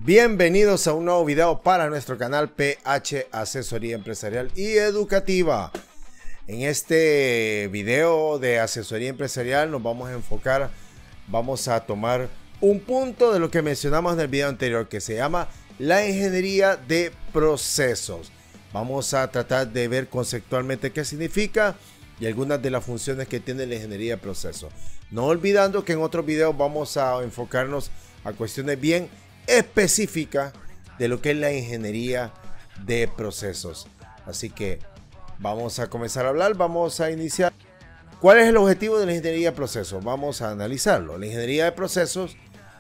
Bienvenidos a un nuevo video para nuestro canal PH Asesoría Empresarial y Educativa. En este video de asesoría empresarial nos vamos a enfocar, vamos a tomar un punto de lo que mencionamos en el video anterior, que se llama la ingeniería de procesos. Vamos a tratar de ver conceptualmente qué significa y algunas de las funciones que tiene la ingeniería de procesos. No olvidando que en otros videos vamos a enfocarnos a cuestiones bien específicas de lo que es la ingeniería de procesos. Así que vamos a comenzar a hablar, vamos a iniciar. ¿Cuál es el objetivo de la ingeniería de procesos? Vamos a analizarlo. La ingeniería de procesos,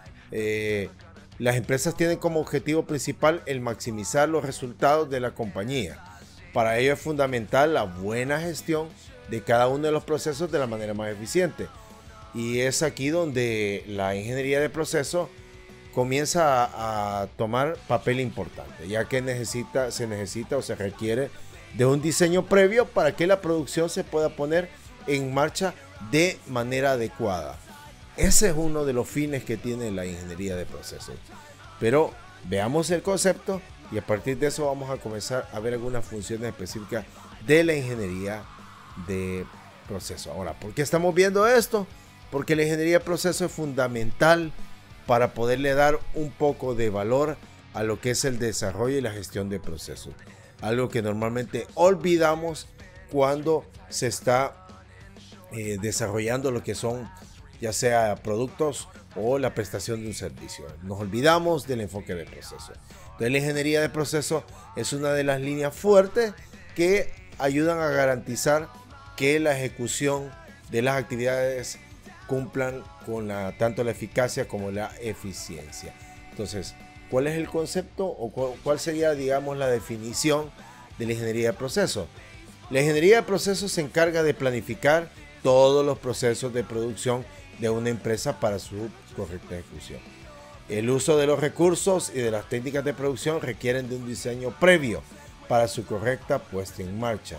las empresas tienen como objetivo principal el maximizar los resultados de la compañía. Para ello es fundamental la buena gestión de cada uno de los procesos de la manera más eficiente. Y es aquí donde la ingeniería de procesos comienza a tomar papel importante, ya que se necesita o se requiere de un diseño previo para que la producción se pueda poner en marcha de manera adecuada. Ese es uno de los fines que tiene la ingeniería de procesos. Pero veamos el concepto y a partir de eso vamos a comenzar a ver algunas funciones específicas de la ingeniería de procesos. Ahora, ¿por qué estamos viendo esto? Porque la ingeniería de procesos es fundamental para poderle dar un poco de valor a lo que es el desarrollo y la gestión de procesos. Algo que normalmente olvidamos cuando se está desarrollando lo que son ya sea productos o la prestación de un servicio. Nos olvidamos del enfoque de procesos. Entonces la ingeniería de procesos es una de las líneas fuertes que ayudan a garantizar que la ejecución de las actividades cumplan con tanto la eficacia como la eficiencia. Entonces, ¿cuál es el concepto o cuál sería, digamos, la definición de la ingeniería de procesos? La ingeniería de procesos se encarga de planificar todos los procesos de producción de una empresa para su correcta ejecución. El uso de los recursos y de las técnicas de producción requieren de un diseño previo para su correcta puesta en marcha.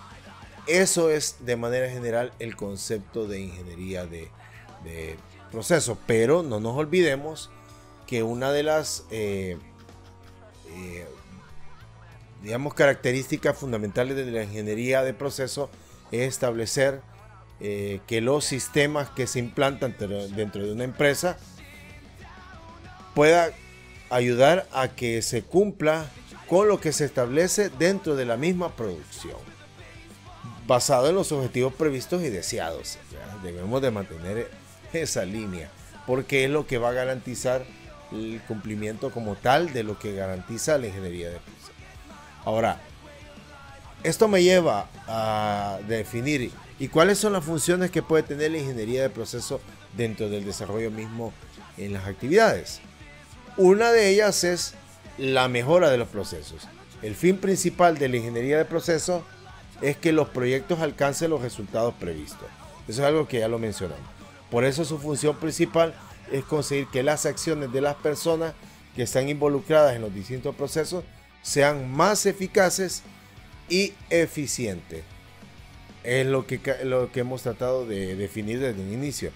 Eso es de manera general el concepto de ingeniería de procesos, pero no nos olvidemos que una de las digamos características fundamentales de la ingeniería de procesos es establecer que los sistemas que se implantan dentro de una empresa pueda ayudar a que se cumpla con lo que se establece dentro de la misma producción, basado en los objetivos previstos y deseados. Debemos de mantener esa línea porque es lo que va a garantizar el cumplimiento como tal de lo que garantiza la ingeniería de procesos. Ahora, esto me lleva a definir y cuáles son las funciones que puede tener la ingeniería de procesos dentro del desarrollo mismo en las actividades. Una de ellas es la mejora de los procesos. El fin principal de la ingeniería de procesos es que los proyectos alcancen los resultados previstos. Eso es algo que ya lo mencionamos. Por eso su función principal es conseguir que las acciones de las personas que están involucradas en los distintos procesos sean más eficaces y eficientes. Es lo que hemos tratado de definir desde el inicio.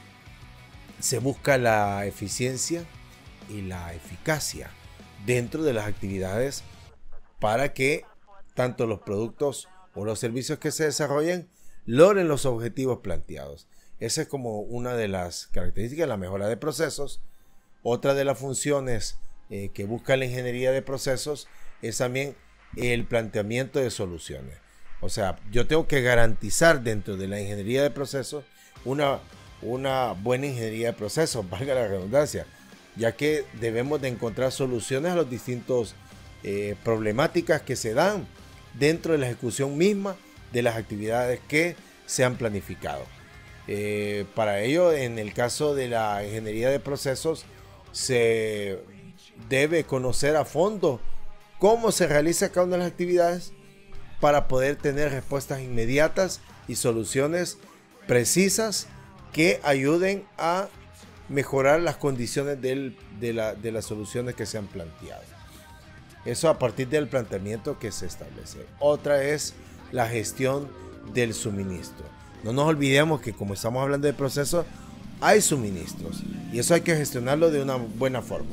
Se busca la eficiencia y la eficacia dentro de las actividades para que tanto los productos o los servicios que se desarrollen logren los objetivos planteados. Esa es como una de las características de la mejora de procesos. Otra de las funciones que busca la ingeniería de procesos es también el planteamiento de soluciones. O sea, yo tengo que garantizar dentro de la ingeniería de procesos una buena ingeniería de procesos, valga la redundancia, ya que debemos de encontrar soluciones a los distintos problemáticas que se dan dentro de la ejecución misma de las actividades que se han planificado. Para ello, en el caso de la ingeniería de procesos, se debe conocer a fondo cómo se realiza cada una de las actividades para poder tener respuestas inmediatas y soluciones precisas que ayuden a mejorar las condiciones de las soluciones que se han planteado. Eso a partir del planteamiento que se establece. Otra es la gestión del suministro. No nos olvidemos que como estamos hablando de procesos, hay suministros y eso hay que gestionarlo de una buena forma.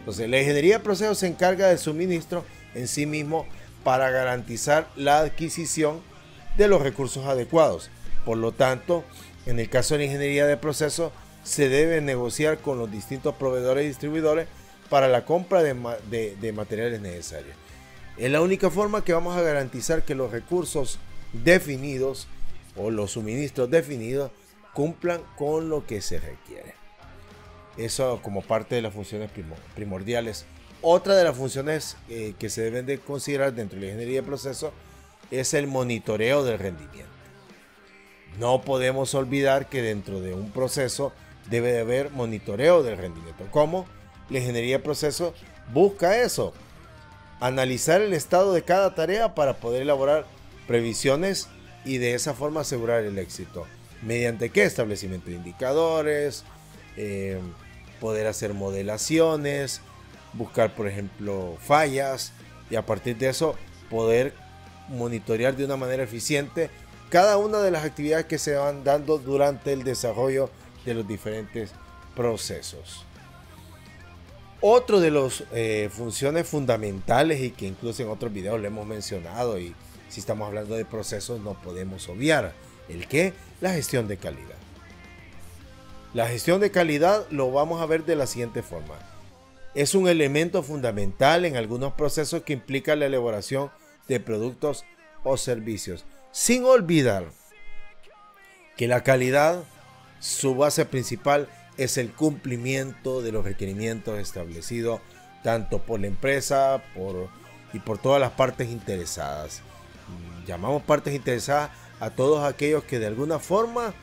Entonces, la ingeniería de procesos se encarga del suministro en sí mismo para garantizar la adquisición de los recursos adecuados. Por lo tanto, en el caso de la ingeniería de procesos, se debe negociar con los distintos proveedores y distribuidores para la compra de materiales necesarios. Es la única forma que vamos a garantizar que los recursos definidos o los suministros definidos cumplan con lo que se requiere. Eso como parte de las funciones primordiales. Otra de las funciones que se deben de considerar dentro de la ingeniería de procesos es el monitoreo del rendimiento. No podemos olvidar que dentro de un proceso debe de haber monitoreo del rendimiento. ¿Cómo? La ingeniería de procesos busca eso. Analizar el estado de cada tarea para poder elaborar previsiones y de esa forma asegurar el éxito. ¿Mediante qué? Establecimiento de indicadores, poder hacer modelaciones, buscar por ejemplo fallas y a partir de eso poder monitorear de una manera eficiente cada una de las actividades que se van dando durante el desarrollo de los diferentes procesos. Otro de las funciones fundamentales y que incluso en otros videos le hemos mencionado, y si estamos hablando de procesos no podemos obviar, ¿el qué? La gestión de calidad. La gestión de calidad lo vamos a ver de la siguiente forma. Es un elemento fundamental en algunos procesos que implica la elaboración de productos o servicios, sin olvidar que la calidad, su base principal es el cumplimiento de los requerimientos establecidos tanto por la empresa y por todas las partes interesadas. Llamamos partes interesadas a todos aquellos que de alguna forma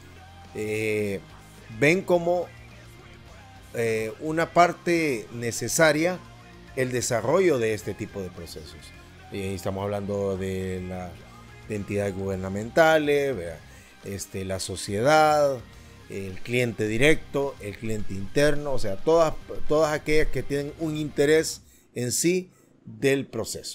ven como una parte necesaria el desarrollo de este tipo de procesos. Estamos hablando de entidades gubernamentales, la sociedad, el cliente directo, el cliente interno, o sea, todas aquellas que tienen un interés en sí del proceso.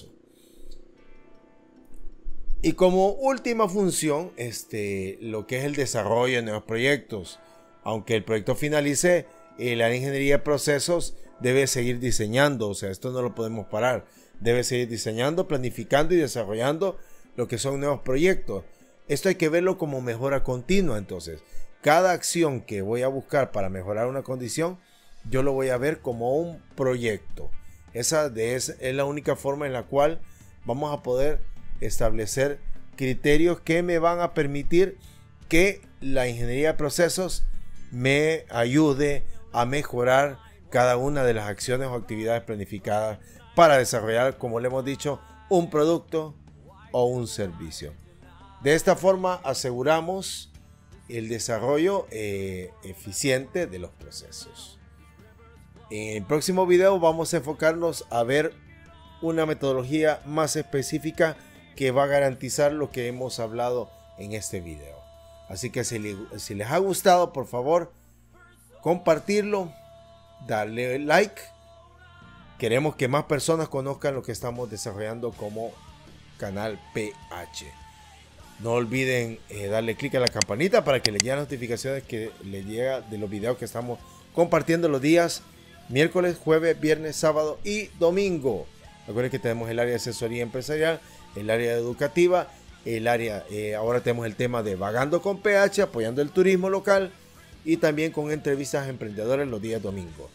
Y como última función, lo que es el desarrollo de nuevos proyectos. Aunque el proyecto finalice, el área de ingeniería de procesos debe seguir diseñando, o sea, esto no lo podemos parar. Debe seguir diseñando, planificando y desarrollando lo que son nuevos proyectos. Esto hay que verlo como mejora continua. Entonces, cada acción que voy a buscar para mejorar una condición, yo lo voy a ver como un proyecto. Esa es la única forma en la cual vamos a poder establecer criterios que me van a permitir que la ingeniería de procesos me ayude a mejorar cada una de las acciones o actividades planificadas para desarrollar, como le hemos dicho, un producto o un servicio. De esta forma aseguramos el desarrollo eficiente de los procesos. En el próximo video vamos a enfocarnos a ver una metodología más específica que va a garantizar lo que hemos hablado en este video. Así que si les ha gustado, por favor, compartirlo, darle like. Queremos que más personas conozcan lo que estamos desarrollando como canal PH. No olviden darle clic a la campanita para que les lleguen notificaciones que les llega de los videos que estamos compartiendo los días miércoles, jueves, viernes, sábado y domingo. Recuerden que tenemos el área de asesoría empresarial, el área educativa, el área, ahora tenemos el tema de Vagando con PH, apoyando el turismo local y también con entrevistas a emprendedores los días domingos.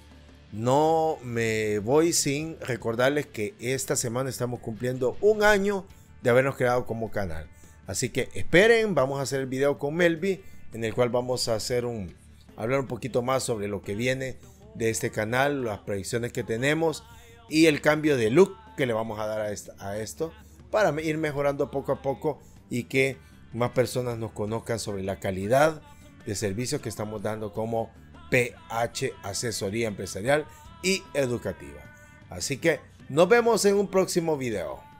No me voy sin recordarles que esta semana estamos cumpliendo un año de habernos creado como canal. Así que esperen, vamos a hacer el video con Melvi, en el cual vamos a hablar un poquito más sobre lo que viene de este canal, las predicciones que tenemos y el cambio de look que le vamos a dar a esto para ir mejorando poco a poco y que más personas nos conozcan sobre la calidad de servicios que estamos dando como PH Asesoría Empresarial y Educativa. Así que nos vemos en un próximo video.